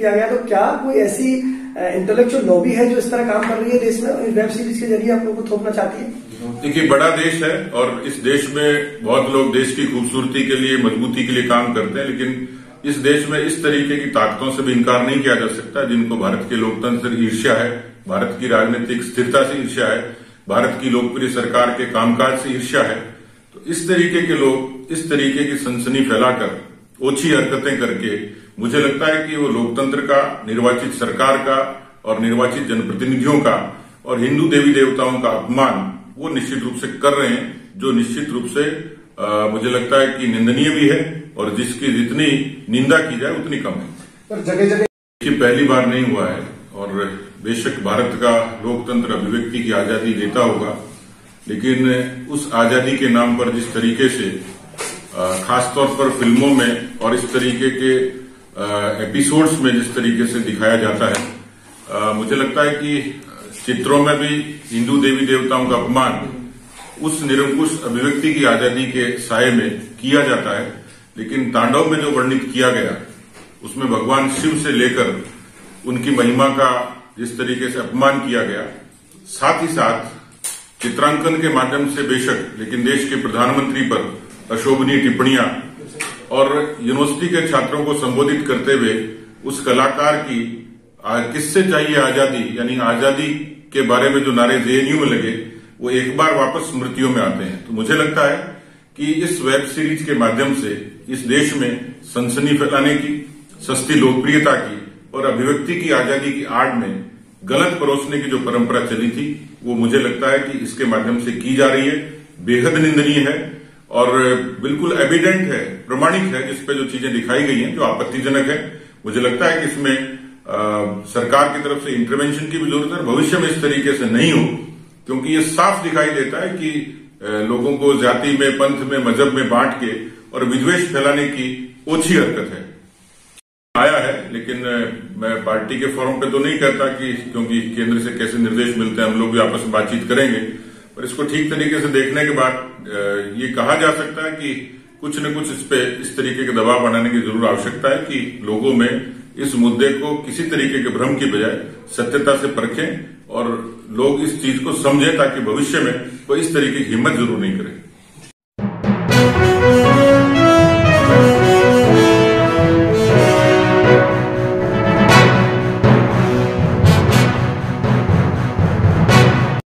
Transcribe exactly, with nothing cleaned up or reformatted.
किया गया। तो क्या कोई ऐसी इंटेलेक्चुअल लॉबी है जो इस तरह काम कर रही है देश में, वेब सीरीज के जरिए आप लोगों को थोपना चाहती है? देखिए, बड़ा देश है और इस देश में बहुत लोग देश की खूबसूरती के लिए, मजबूती के लिए काम करते हैं, लेकिन इस देश में इस तरीके की ताकतों से भी इनकार नहीं किया जा सकता जिनको भारत के लोकतंत्र से ईर्ष्या है, भारत की राजनीतिक स्थिरता से ईर्ष्या है, भारत की लोकप्रिय सरकार के कामकाज से ईर्ष्या है। तो इस तरीके के लोग इस तरीके की सनसनी फैलाकर ओछी हरकतें करके मुझे लगता है कि वो लोकतंत्र का, निर्वाचित सरकार का और निर्वाचित जनप्रतिनिधियों का और हिंदू देवी देवताओं का अपमान वो निश्चित रूप से कर रहे हैं, जो निश्चित रूप से आ, मुझे लगता है कि निंदनीय भी है और जिसकी जितनी निंदा की जाए उतनी कम है। पर जगह जगह ये पहली बार नहीं हुआ है और बेशक भारत का लोकतंत्र अभिव्यक्ति की आजादी देता होगा, लेकिन उस आजादी के नाम पर जिस तरीके से खासतौर पर फिल्मों में और इस तरीके के एपिसोड्स में जिस तरीके से दिखाया जाता है, आ, मुझे लगता है कि चित्रों में भी हिंदू देवी देवताओं का अपमान उस निरंकुश अभिव्यक्ति की आजादी के साये में किया जाता है, लेकिन तांडव में जो वर्णित किया गया उसमें भगवान शिव से लेकर उनकी महिमा का जिस तरीके से अपमान किया गया, साथ ही साथ चित्रांकन के माध्यम से बेशक, लेकिन देश के प्रधानमंत्री पर अशोभनीय टिप्पणियां और यूनिवर्सिटी के छात्रों को संबोधित करते हुए उस कलाकार की किससे चाहिए आजादी, यानी आजादी के बारे में जो नारे जेएनयू में लगे वो एक बार वापस स्मृतियों में आते हैं। तो मुझे लगता है कि इस वेब सीरीज के माध्यम से इस देश में सनसनी फैलाने की, सस्ती लोकप्रियता की और अभिव्यक्ति की आजादी की आड़ में गलत परोसने की जो परंपरा चली थी वो मुझे लगता है कि इसके माध्यम से की जा रही है, बेहद निंदनीय है और बिल्कुल एविडेंट है, प्रमाणिक है, जिस पे जो चीजें दिखाई गई हैं जो आपत्तिजनक है। मुझे लगता है कि इसमें आ, सरकार की तरफ से इंटरवेंशन की भी जरूरत है, भविष्य में इस तरीके से नहीं हो, क्योंकि ये साफ दिखाई देता है कि लोगों को जाति में, पंथ में, मजहब में बांट के और विद्वेष फैलाने की ओछी हरकत है। आया है, लेकिन मैं पार्टी के फोरम पे तो नहीं कहता कि, क्योंकि केंद्र से कैसे निर्देश मिलते हैं हम लोग भी आपस में बातचीत करेंगे, पर इसको ठीक तरीके से देखने के बाद ये कहा जा सकता है कि कुछ न कुछ इस पे इस तरीके के दबाव बनाने की जरूर आवश्यकता है कि लोगों में इस मुद्दे को किसी तरीके के भ्रम की बजाय सत्यता से परखें और लोग इस चीज को समझें ताकि भविष्य में कोई इस तरीके की हिम्मत जरूर नहीं करे।